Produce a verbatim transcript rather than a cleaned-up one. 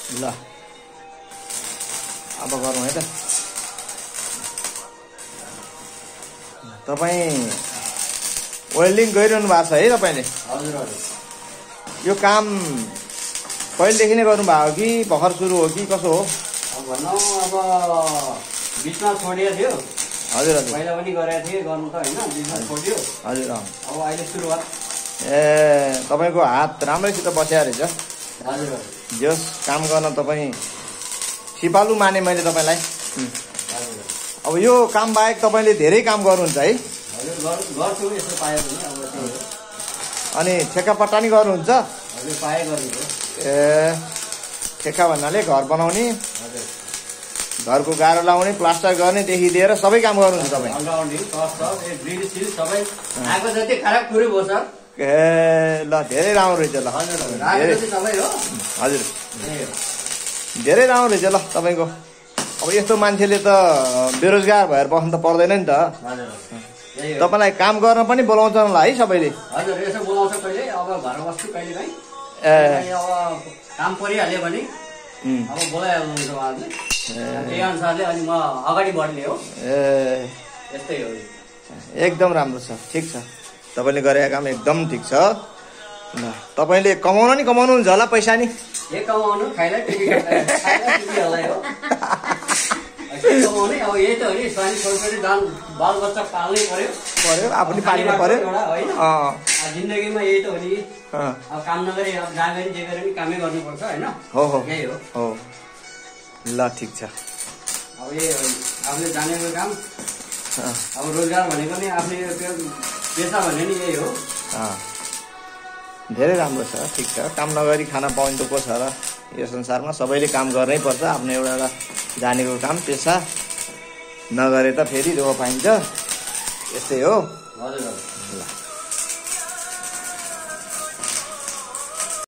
ल अब गरौँ है त। तपाईँ वेल्डिङ गरिरहनु भएको छ है तपाईँले? हजुर हजुर। यो काम कहिलेदेखि नै गर्नुभएको कि भर्खर सुरु हो कि कसो हो? अब भनौँ अब बिचमा छोडिएको थियो। हजुर हजुर। पहिला पनि गरेको थिएँ गर्नु त होइन, बिचमा छोड्यो। हजुर अँ। अब अहिले सुरुवात। ए तपाईँको हात राम्रैसित बस्या रहेछ। हजुर हजुर। जस काम गर्न तपाईँ सिपालु माने मैले तपाईँलाई। हजुर। अब यो काम बाहेक तपाईँले धेरै काम गर्नुहुन्छ है? हजुर गर्छु यस्तो पायो भने अब त्यही हो। अनि ठेक्का पट्टा नि गर्नुहुन्छ? हजुर पाए गर्नु। ए ठेक्का भन्नाले घर बनाउने, हजुर घरको गाह्रो लाउने, प्लास्टर गर्नेदेखि लिएर सबै काम गर्नुहुन्छ तपाईँ? सबै आएको जति खराब कुरो भयो सर। ए ल धेरै राम्रो रहेछ ल। हजुर धेरै राम्रो रहेछ ल तपाईँको। अब यस्तो मान्छेले त बेरोजगार भएर बस्नु त पर्दैन नि त। तपाईँलाई काम गर्न पनि बोलाउँछन् होला है सबैले? हजुर यसो बोलाउँछ कहिले, अब घर बस्छु कहिले काहीँ। ए अब काम परिहाल्यो भने अब बोलाइहाल्नुहुन्छ उहाँहरूले, त्यही अनुसारले अनि म अगाडि बढ्ने हो। ए यस्तै हो। एकदम राम्रो छ, ठिक छ। तपाईँले गरेको काम एकदम ठिक छ। ल तपाईँले कमाउन नि कमाउनुहुन्छ होला पैसा नि? के कमाउनु, खाइलाई टिभी टिभीहरूलाई हो के कमाउने। अब यही त हो नि, स्वानी छोरी दान बाल बच्चा पाल्नै पर्यो पर्यो आफू नि पाल्नु पर्यो होइन। जिन्दगीमा यही त हो नि। अँ अब काम नगरी अब जहाँ गरी जे गरे पनि कामै गर्नुपर्छ होइन। हो हो यही हो। हो ल ठिक छ। अब यही हो आफूले जानेको काम। अब रोजगार भनेको नि आफ्नै त्यो पेसा भने नि यही हो। धेरै राम्रो छ, ठिक छ। काम नगरी खाना पाउने त को छ र यो संसारमा? सबैले काम गर्नै पर्छ, आफ्नो एउटा एउटा जानेको काम पेसा नगरे त फेरि रोग पाइन्छ। यस्तै हो। हजुर हजुर। ल